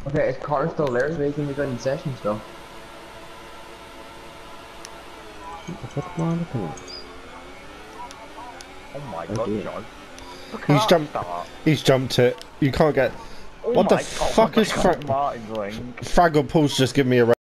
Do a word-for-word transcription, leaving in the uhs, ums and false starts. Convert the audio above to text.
Okay, is Carter still there so he can be joining the session still? What the fuck am I looking at? Oh my Oh god, dear. John. Look at He's that jumped. start. He's jumped it. You can't get. Oh What the my fuck god, is fra Martin's wing? Fraggle Paul's just giving me a.